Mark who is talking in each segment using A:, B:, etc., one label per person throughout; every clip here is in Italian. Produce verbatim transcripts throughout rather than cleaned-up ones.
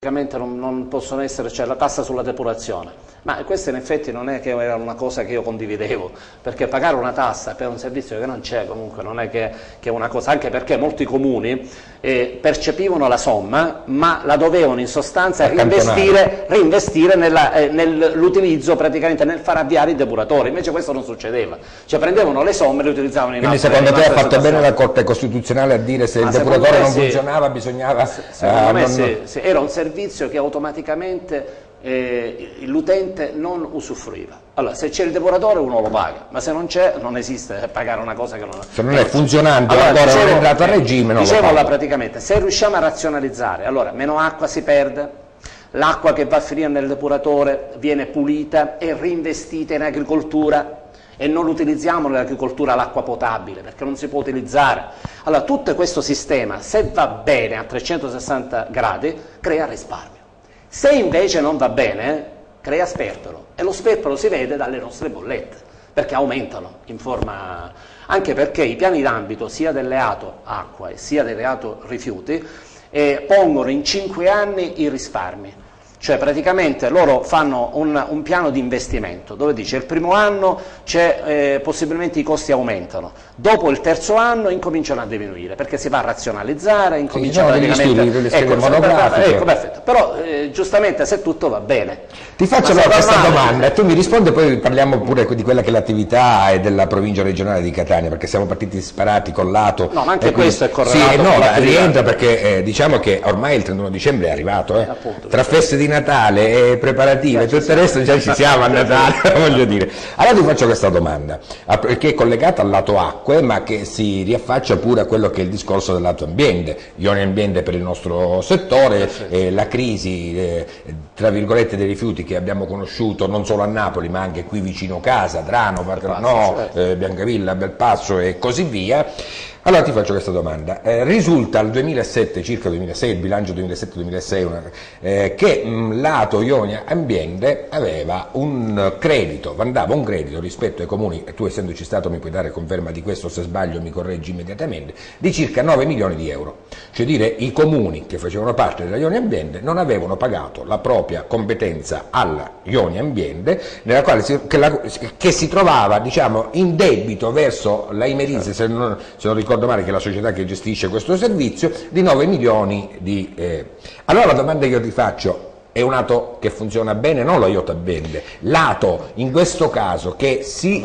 A: Non, non possono essere, cioè la tassa sulla depurazione, ma questo in effetti non è che era una cosa che io condividevo, perché pagare una tassa per un servizio che non c'è comunque non è che, che è una cosa, anche perché molti comuni eh, percepivano la somma ma la dovevano in sostanza reinvestire, reinvestire eh, nell'utilizzo, praticamente nel far avviare i depuratori, invece questo non succedeva, cioè prendevano le somme e le utilizzavano in
B: Quindi
A: altre,
B: secondo te ha fatto
A: situazioni.
B: bene la Corte Costituzionale a dire se ma il depuratore non sì. funzionava bisognava...
A: Secondo
B: uh,
A: me
B: non...
A: sì, sì, era un servizio che automaticamente eh, l'utente non usufruiva. Allora, se c'è il depuratore uno lo paga, ma se non c'è non esiste pagare una cosa che non,
B: se non è funzionante,
A: allora,
B: ancora
A: dicevo,
B: non è entrato a regime, non
A: dicevo
B: lo paga.
A: praticamente, se riusciamo a razionalizzare, allora meno acqua si perde, l'acqua che va a finire nel depuratore viene pulita e reinvestita in agricoltura, e non utilizziamo nell'agricoltura l'acqua potabile perché non si può utilizzare. Allora tutto questo sistema, se va bene a trecentosessanta gradi, crea risparmio. Se invece non va bene, crea sperpero, e lo sperpero si vede dalle nostre bollette, perché aumentano in forma, anche perché i piani d'ambito sia delle A T O acqua e sia delle A T O rifiuti eh, pongono in cinque anni i risparmi. Cioè praticamente loro fanno un, un piano di investimento dove dice il primo anno c'è, eh, possibilmente i costi aumentano, dopo il terzo anno incominciano a diminuire perché si va a razionalizzare, incominciano
B: sì, no,
A: praticamente...
B: studi,
A: ecco,
B: monografiche.
A: ecco, perfetto, però eh, giustamente se tutto va bene.
B: Ti faccio allora questa male, domanda e tu mi rispondi e poi parliamo pure di quella che è l'attività e della provincia regionale di Catania, perché siamo partiti disparati con l'A T O.
A: No, ma anche
B: quindi,
A: questo è correlato.
B: Sì, no, rientra perché eh, diciamo che ormai il trentuno dicembre è arrivato, eh.
A: Appunto,
B: tra feste di Natale e preparative e tutto il resto già ci siamo a Natale, voglio dire. Allora ti faccio questa domanda, che è collegata al lato acque, ma che si riaffaccia pure a quello che è il discorso del lato ambiente, ioni ambiente per il nostro settore, eh, la crisi, eh, tra virgolette, dei rifiuti che abbiamo conosciuto non solo a Napoli, ma anche qui vicino casa, Trano, Paternò, eh, Biancavilla, Belpasso e così via. Allora ti faccio questa domanda, eh, risulta al duemilasette, circa duemilasei, il bilancio duemilasette duemilasei, eh, che mh, l'Ato Ionia Ambiente aveva un credito, mandava un credito rispetto ai comuni, e tu essendoci stato mi puoi dare conferma di questo, se sbaglio mi correggi immediatamente, di circa nove milioni di euro. Cioè dire i comuni che facevano parte della Ionia Ambiente non avevano pagato la propria competenza alla Ionia Ambiente, nella quale si, che, la, che si trovava diciamo, in debito verso la Imerise, se non, se non ricordo ricordo male che è la società che gestisce questo servizio, di nove milioni di... Eh. Allora la domanda che io ti faccio, è un Ato che funziona bene, non lo Iota Bende, l'Ato in questo caso che si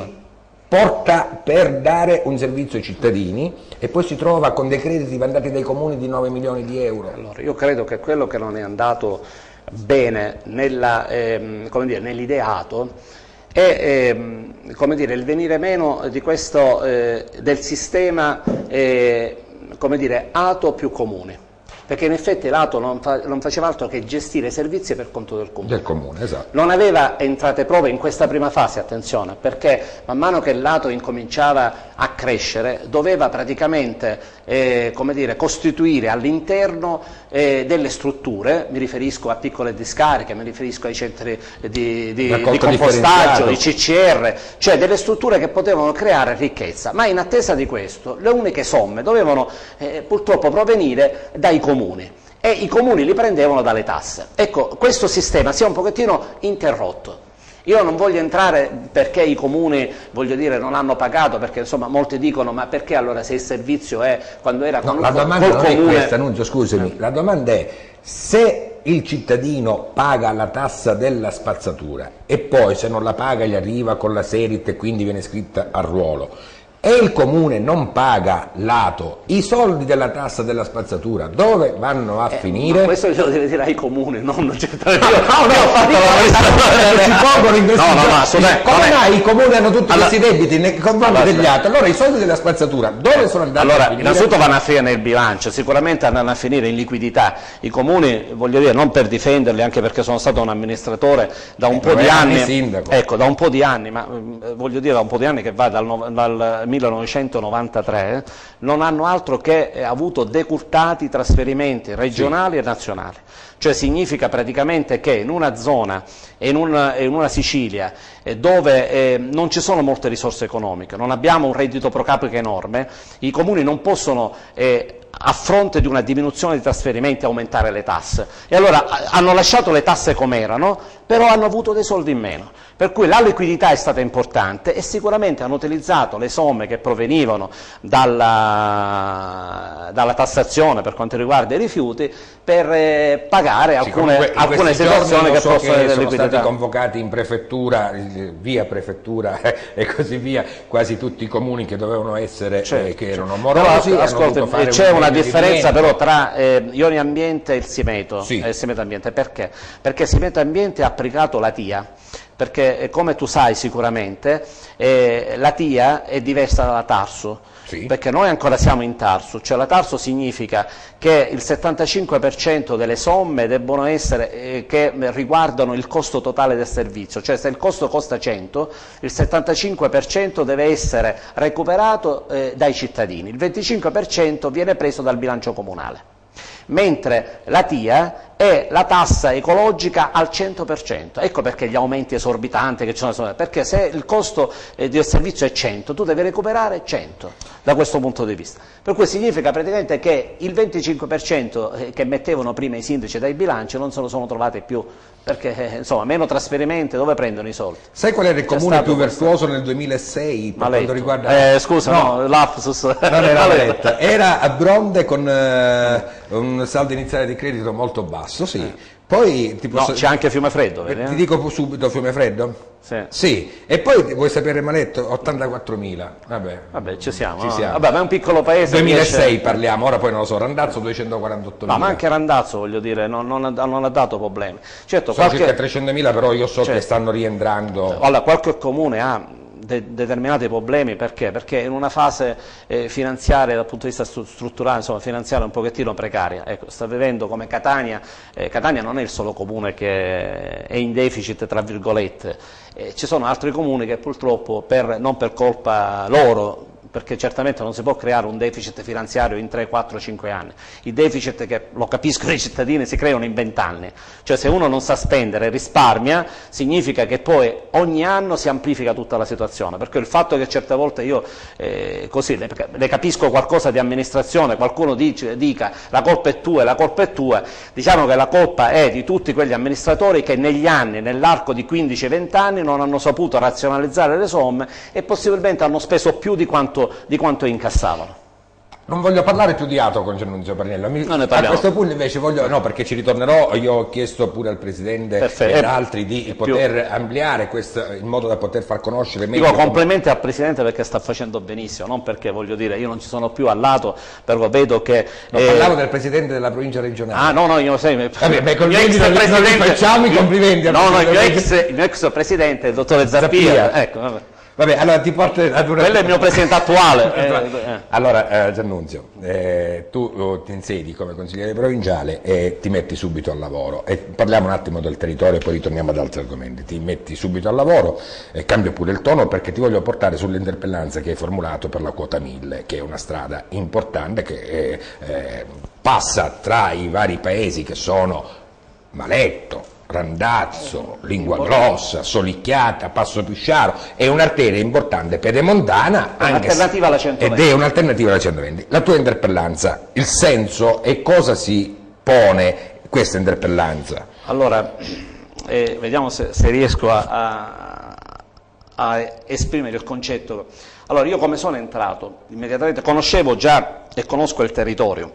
B: porta per dare un servizio ai cittadini e poi si trova con dei crediti mandati dai comuni di nove milioni di euro.
A: Allora, io credo che quello che non è andato bene nella, ehm, come dire, nell'ideato è eh, come dire, il venire meno di questo, eh, del sistema eh, come dire, Ato più comune, perché in effetti l'Ato non, fa, non faceva altro che gestire servizi per conto del comune.
B: Del comune, esatto.
A: Non aveva entrate proprie in questa prima fase, attenzione, perché man mano che l'Ato incominciava a crescere doveva praticamente eh, come dire, costituire all'interno eh, delle strutture, mi riferisco a piccole discariche, mi riferisco ai centri di, di, di compostaggio, di C C R, cioè delle strutture che potevano creare ricchezza, ma in attesa di questo le uniche somme dovevano eh, purtroppo provenire dai comuni e i comuni li prendevano dalle tasse. Ecco, questo sistema si è un pochettino interrotto. Io non voglio entrare perché i comuni, voglio dire, non hanno pagato, perché insomma molti dicono ma perché allora se il servizio è quando era con
B: no, la domanda non comune... è questa, Nunzio, scusami, eh. la domanda è se il cittadino paga la tassa della spazzatura e poi se non la paga gli arriva con la Serit e quindi viene scritta a ruolo, e il comune non paga l'Ato, i soldi della tassa della spazzatura dove vanno a
A: eh,
B: finire?
A: Ma questo glielo deve dire ai comuni, non certamente.
B: No, no, no, ho fatto la si pongono in questi
A: no, no, no, assolutamente.
B: Come mai i comuni hanno tutti
A: allora,
B: questi debiti nei confronti degli altri? Allora i soldi della spazzatura dove sono andati
A: allora,
B: a finire?
A: Innanzitutto vanno a finire nel bilancio, sicuramente andranno a finire in liquidità. I comuni, voglio dire, non per difenderli, anche perché sono stato un amministratore da un eh, po' di anni,
B: sindaco.
A: ecco, da un po' di anni, ma voglio dire da un po' di anni che va dal, dal millenovecentonovantatré, non hanno altro che eh, avuto decurtati trasferimenti regionali sì. e nazionali. Cioè significa praticamente che in una zona, in una, in una Sicilia, eh, dove eh, non ci sono molte risorse economiche, non abbiamo un reddito pro capite enorme, i comuni non possono eh, a fronte di una diminuzione di trasferimenti aumentare le tasse, e allora hanno lasciato le tasse come erano, però hanno avuto dei soldi in meno, per cui la liquidità è stata importante e sicuramente hanno utilizzato le somme che provenivano dalla, dalla tassazione per quanto riguarda i rifiuti per eh, pagare
B: sì,
A: alcune,
B: comunque,
A: alcune situazioni che
B: so
A: possono avere
B: sono
A: liquidità.
B: stati convocati in prefettura, via prefettura e così via, quasi tutti i comuni che dovevano essere,
A: certo,
B: eh, che
A: certo.
B: erano morosi.
A: Però, ascolta, c'è un una differenza però tra eh, Ioni Ambiente e il Simeto,
B: sì.
A: eh, il Simeto Ambiente. Perché? Perché il Simeto Ambiente ha applicato la T I A, perché eh, come tu sai sicuramente eh, la T I A è diversa dalla Tarsu, sì. Perché noi ancora siamo in Tarsu, cioè la Tarsu significa che il settantacinque per cento delle somme debbono essere eh, che riguardano il costo totale del servizio, cioè se il costo costa cento, il settantacinque per cento deve essere recuperato eh, dai cittadini, il venticinque per cento viene preso dal bilancio comunale. Mentre la T I A è la tassa ecologica al cento per cento, ecco perché gli aumenti esorbitanti che ci sono, perché se il costo eh, del servizio è cento, tu devi recuperare cento da questo punto di vista, per cui significa praticamente che il venticinque per cento che mettevano prima i sindaci dai bilanci non se lo sono trovati più, perché eh, insomma meno trasferimenti, dove prendono i soldi?
B: Sai qual era il comune più virtuoso nel duemilasei per
A: Maletto.
B: quanto riguarda...
A: Eh, scusa, no, no lapsus.
B: Non era Maletto, era a Bronde con eh, un saldo iniziale di credito molto basso, sì. Eh. Poi ti posso...
A: No, c'è anche Fiumefreddo, vedi?
B: Ti dico subito Fiumefreddo?
A: Sì.
B: Sì. E poi vuoi sapere Maletto? ottantaquattromila. Vabbè,
A: Vabbè, ci siamo.
B: Ci
A: no?
B: siamo.
A: Vabbè, ma è un piccolo paese.
B: duemilasei
A: riesce...
B: parliamo, ora poi non lo so, Randazzo duecentoquarantottomila.
A: No, ma anche Randazzo, voglio dire, non, non, ha, non ha dato problemi. Certo,
B: sono
A: qualche...
B: circa trecentomila, però io so
A: certo.
B: che stanno rientrando.
A: Allora, qualche comune ha de determinati problemi, perché? Perché in una fase eh, finanziaria, dal punto di vista stru strutturale, insomma, finanziaria un pochettino precaria. Ecco, sta vivendo come Catania, eh, Catania non è il solo comune che è in deficit, tra virgolette, eh, ci sono altri comuni che purtroppo, per, non per colpa loro, perché certamente non si può creare un deficit finanziario in tre, quattro, cinque anni. I deficit, che lo capiscono i cittadini, si creano in venti anni. Cioè se uno non sa spendere e risparmia, significa che poi ogni anno si amplifica tutta la situazione. Perché il fatto che certe volte io, eh, così, le, le capisco qualcosa di amministrazione, qualcuno dice, dica la colpa è tua e la colpa è tua, diciamo che la colpa è di tutti quegli amministratori che negli anni, nell'arco di quindici venti anni, non hanno saputo razionalizzare le somme e possibilmente hanno speso più di quanto di quanto incassavano.
B: Non voglio parlare più di Ato con Giannunzio Parnello, Mi,
A: non ne
B: a questo punto invece voglio, no perché ci ritornerò, io ho chiesto pure al Presidente Perfetto. e ad altri di poter più... ampliare questo, in modo da poter far conoscere meglio.
A: Dico complimenti al Presidente perché sta facendo benissimo, non perché voglio dire, io non ci sono più al lato, però vedo che...
B: No, eh... parlavo del Presidente della provincia regionale.
A: Ah no, no, io sai,
B: Vabbè, beh, complimenti non, non li facciamo i complimenti.
A: No, no, il mio ex, il mio ex Presidente, il dottore Zappia, Zappia. Ecco, vabbè.
B: Vabbè, allora ti porto ad una...
A: Quello è il mio presidente attuale. eh.
B: Allora, eh, Giannunzio, eh, tu oh, ti insedi come consigliere provinciale e ti metti subito al lavoro. E parliamo un attimo del territorio e poi ritorniamo ad altri argomenti. Ti metti subito al lavoro e cambio pure il tono perché ti voglio portare sull'interpellanza che hai formulato per la quota mille, che è una strada importante che eh, eh, passa tra i vari paesi che sono Maletto, Randazzo, Lingua Grossa, Solicchiata, Passo Pisciaro, è un'arteria importante pedemontana,
A: un'alternativa alla centoventi.
B: Ed è un'alternativa alla centoventi. La tua interpellanza, il senso e cosa si pone questa interpellanza?
A: Allora, eh, vediamo se, se riesco a, a, a esprimere il concetto. Allora, io come sono entrato? Immediatamente conoscevo già e conosco il territorio.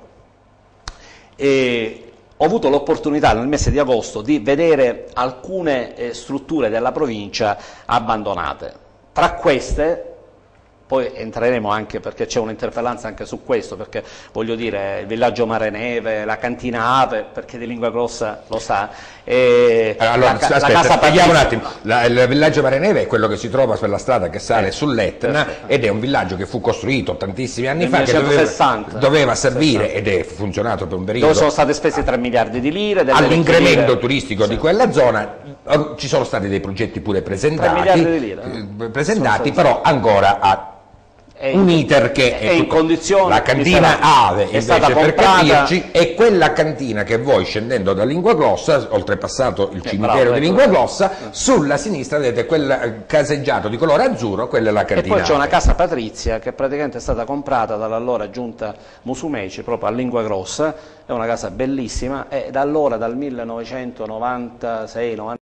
A: E ho avuto l'opportunità nel mese di agosto di vedere alcune eh, strutture della provincia abbandonate. Tra queste, poi entreremo anche perché c'è un'interpellanza anche su questo, perché voglio dire il villaggio Mareneve, la cantina Ave, perché di Lingua Grossa lo sa, e
B: allora,
A: la,
B: aspetta,
A: la casa
B: spieghiamo un attimo, la, il villaggio Mareneve è quello che si trova per la strada che sale eh, sull'Etna ed è un villaggio che fu costruito tantissimi anni fa, che doveva, doveva servire sessanta. Ed è funzionato per un periodo.
A: Dove sono stati spesi tre miliardi di lire.
B: All'incremento turistico sì. di quella zona, ci sono stati dei progetti pure presentati,
A: tre miliardi di lire,
B: eh, presentati però ancora a
A: è
B: un iter che
A: è in condizioni.
B: La cantina Ave,
A: è stata
B: invece, per
A: comprata,
B: capirci, è quella cantina che voi, scendendo da Linguaglossa, oltrepassato il
A: eh,
B: cimitero
A: bravo,
B: di
A: ecco.
B: Linguaglossa, sulla sinistra vedete quel caseggiato di colore azzurro, quella è la
A: E
B: cantina
A: poi c'è una
B: Ave.
A: casa patrizia che praticamente è stata comprata dall'allora giunta Musumeci proprio a Linguagrossa, è una casa bellissima e da allora, dal millenovecentonovantasei novanta